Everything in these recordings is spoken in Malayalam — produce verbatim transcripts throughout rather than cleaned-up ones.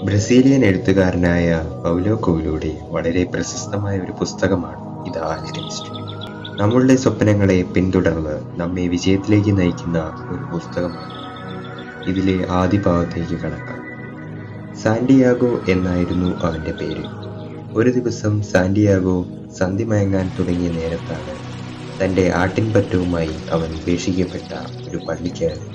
ബ്രസീലിയൻ എഴുത്തുകാരനായ പൗലോ കൊയ്ലോയുടെ വളരെ പ്രശസ്തമായ ഒരു പുസ്തകമാണ് ഇത് ആൽക്കെമിസ്റ്റ്. നമ്മളുടെ സ്വപ്നങ്ങളെ പിന്തുടർന്ന് നമ്മെ വിജയത്തിലേക്ക് നയിക്കുന്ന ഒരു പുസ്തകമാണ്. ഇതിലെ ആദ്യ ഭാഗത്തേക്ക് കടക്കാം. സാന്റിയാഗോ എന്നായിരുന്നു അവൻ്റെ പേര്. ഒരു ദിവസം സാന്റിയാഗോ സന്ധി മയങ്ങാൻ തുടങ്ങിയ നേരത്താണ് തൻ്റെ ആട്ടിൻപറ്റവുമായി അവൻ ഉപേക്ഷിക്കപ്പെട്ട ഒരു പള്ളിക്കകത്ത്.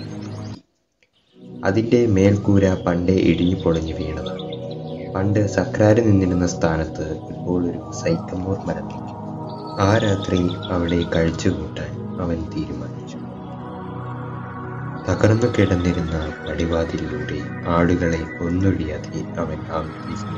അതിൻ്റെ മേൽക്കൂര പണ്ടേ ഇടിഞ്ഞു പൊളിഞ്ഞു വീണതാണ്. പണ്ട് സക്രാരി നിന്നിരുന്ന സ്ഥാനത്ത് ഇപ്പോൾ ഒരു സൈക്കമോർ മരം നിൽക്കും. ആ രാത്രി അവിടെ കഴിച്ചുകൂട്ടാൻ അവൻ തീരുമാനിച്ചു. തകർന്നു കിടന്നിരുന്ന പടിവാതിലൂടെ ആടുകളെ ഒന്നൊഴിയാതെ അവൻ ആഗ്രഹിച്ചു.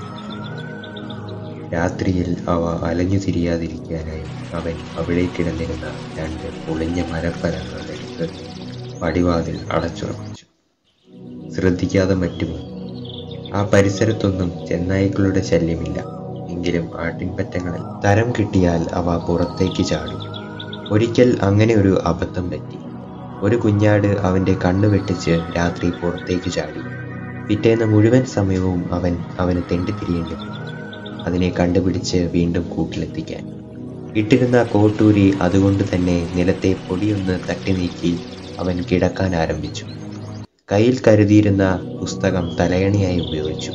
രാത്രിയിൽ അവ അലഞ്ഞു തിരിയാതിരിക്കാനായി അവൻ അവിടെ കിടന്നിരുന്ന രണ്ട് പൊളിഞ്ഞ മരപ്പലകളെടുത്ത് പടിവാതിൽ അടച്ചുറപ്പിച്ചു. ശ്രദ്ധിക്കാതെ മറ്റുമോ, ആ പരിസരത്തൊന്നും ചെന്നായ്ക്കളുടെ ശല്യമില്ല. എങ്കിലും ആട്ടിൻപറ്റങ്ങളിൽ തരം കിട്ടിയാൽ അവ പുറത്തേക്ക് ചാടും. ഒരിക്കൽ അങ്ങനെ ഒരു അബദ്ധം പറ്റി. ഒരു കുഞ്ഞാട് അവൻ്റെ കണ്ണു വെട്ടിച്ച് രാത്രി പുറത്തേക്ക് ചാടി. പിറ്റേന്ന് മുഴുവൻ സമയവും അവൻ അവന് തെണ്ടിത്തിരിയേണ്ടി വന്നു അതിനെ കണ്ടുപിടിച്ച് വീണ്ടും കൂട്ടിലെത്തിക്കാൻ. ഇട്ടിരുന്ന കോട്ടൂരി അതുകൊണ്ട് തന്നെ നിലത്തെ പൊടിയൊന്ന് തട്ടി നീക്കി അവൻ കിടക്കാൻ ആരംഭിച്ചു. കയ്യിൽ കരുതിയിരുന്ന പുസ്തകം തലയണയായി ഉപയോഗിച്ചു.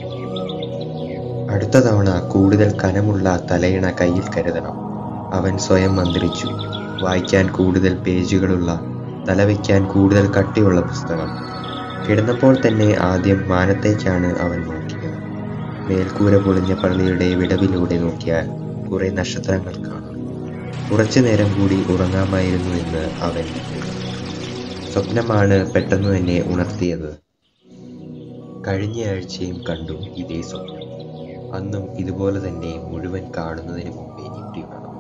അടുത്ത തവണ കൂടുതൽ കനമുള്ള തലയണ കയ്യിൽ കരുതണം, അവൻ സ്വയം മന്ത്രിച്ചു. വായിക്കാൻ കൂടുതൽ പേജുകളുള്ള, തലവയ്ക്കാൻ കൂടുതൽ കട്ടിയുള്ള പുസ്തകം. കിടന്നപ്പോൾ തന്നെ ആദ്യം മാനത്തേക്കാണ് അവൻ നോക്കിയത്. മേൽക്കൂര പൊളിഞ്ഞ പള്ളിയുടെ വിടവിലൂടെ നോക്കിയാൽ കുറെ നക്ഷത്രങ്ങൾ കാണാം. കുറച്ചു നേരം കൂടി ഉറങ്ങാമായിരുന്നു എന്ന് അവൻ സ്വപ്നമാണ് പെട്ടെന്ന് തന്നെ ഉണർത്തിയത്. കഴിഞ്ഞ ആഴ്ചയും കണ്ടു ഇതേ സ്വപ്നം. അന്നും ഇതുപോലെ തന്നെ മുഴുവൻ കാണുന്നതിന് മുമ്പേ ഞെട്ടി കാണും.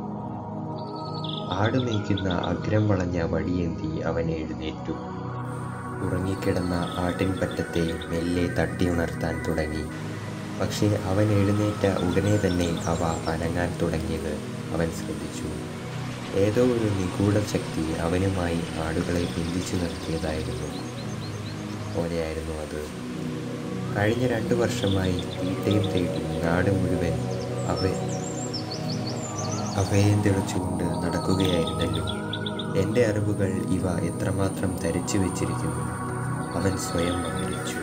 ആട് മേയ്ക്കുന്ന അഗ്രം വളഞ്ഞ വടിയേന്തി അവൻ എഴുന്നേറ്റു. ഉറങ്ങിക്കിടന്ന ആട്ടിൻപറ്റത്തെ മെല്ലെ തട്ടി ഉണർത്താൻ തുടങ്ങി. പക്ഷേ അവൻ എഴുന്നേറ്റ ഉടനെ തന്നെ അവ അനങ്ങാൻ തുടങ്ങിയത് അവൻ ശ്രദ്ധിച്ചു. ഏതോ ഒരു നിഗൂഢ ശക്തി അവനുമായി ആടുകളെ ബന്ധിച്ചു നിർത്തിയതായിരുന്നു പോലെയായിരുന്നു അത്. കഴിഞ്ഞ രണ്ടു വർഷമായി തീറ്റയും തേടി നാട് മുഴുവൻ അവ അവയും തിളച്ചുകൊണ്ട് നടക്കുകയായിരുന്നല്ലോ. എൻ്റെ അറിവുകൾ ഇവ എത്രമാത്രം ധരിച്ചു വെച്ചിരിക്കുന്നു, അവൻ സ്വയം മന്ത്രിച്ചു.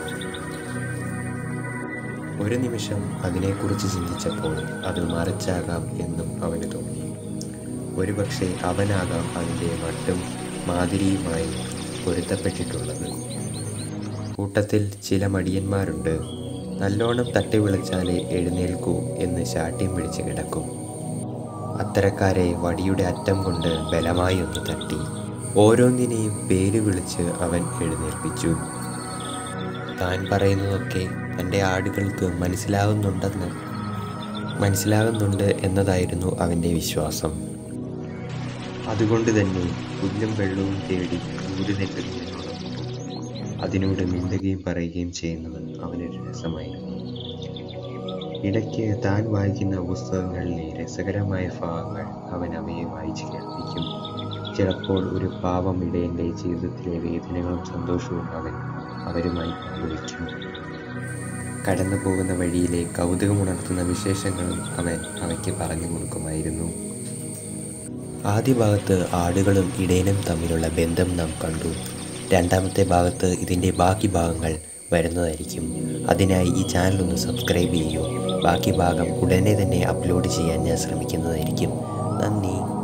ഒരു നിമിഷം അതിനെക്കുറിച്ച് ചിന്തിച്ചപ്പോൾ അത് മറിച്ചാകാം എന്നും അവന് തോന്നി. ഒരുപക്ഷെ അവനാകാം അതിൻ്റെ മട്ടും മാതിരിയുമായി പൊരുത്തപ്പെട്ടിട്ടുള്ളത്. കൂട്ടത്തിൽ ചില മടിയന്മാരുണ്ട്. നല്ലോണം തട്ടി വിളിച്ചാലേ എഴുന്നേൽക്കൂ എന്ന് ശാഠ്യം പിടിച്ച് കിടക്കും. അത്തരക്കാരെ വടിയുടെ അറ്റം കൊണ്ട് ബലമായി ഒന്ന് തട്ടി ഓരോന്നിനെയും പേര് വിളിച്ച് അവൻ എഴുന്നേൽപ്പിച്ചു. താൻ പറയുന്നതൊക്കെ തൻ്റെ ആടുകൾക്ക് മനസ്സിലാകുന്നുണ്ടെന്ന് മനസ്സിലാകുന്നുണ്ട് എന്നതായിരുന്നു അവൻ്റെ വിശ്വാസം. അതുകൊണ്ട് തന്നെ പുല്ലും വെള്ളവും തേടി ഊരുനെല്ലുന്നതിനോടൊപ്പം അതിനോട് മിണ്ടുകയും പറയുകയും ചെയ്യുന്നത് അവനൊരു രസമായിരുന്നു. ഇടയ്ക്ക് താൻ വായിക്കുന്ന പുസ്തകങ്ങളിലെ രസകരമായ ഭാഗങ്ങൾ അവൻ അവയെ വായിച്ച് കേൾപ്പിക്കും. ചിലപ്പോൾ ഒരു പാവം ഇടയൻ്റെ ജീവിതത്തിലെ വേദനകളും സന്തോഷവും അവൻ അവരുമായി പങ്കുവയ്ക്കും. കടന്നു പോകുന്ന വഴിയിലെ കൗതുകമുണർത്തുന്ന വിശേഷങ്ങളും അവൻ അവയ്ക്ക് പറഞ്ഞു കൊടുക്കുമായിരുന്നു. ആദ്യ ഭാഗത്ത് ആടുകളും ഇടയനും തമ്മിലുള്ള ബന്ധം നാം കണ്ടു. രണ്ടാമത്തെ ഭാഗത്ത് ഇതിൻ്റെ ബാക്കി ഭാഗങ്ങൾ വരുന്നതായിരിക്കും. അതിനായി ഈ ചാനൽ ഒന്ന് സബ്സ്ക്രൈബ് ചെയ്യൂ. ബാക്കി ഭാഗം ഉടനെ തന്നെ അപ്ലോഡ് ചെയ്യാൻ ഞാൻ ശ്രമിക്കുന്നതായിരിക്കും. നന്ദി.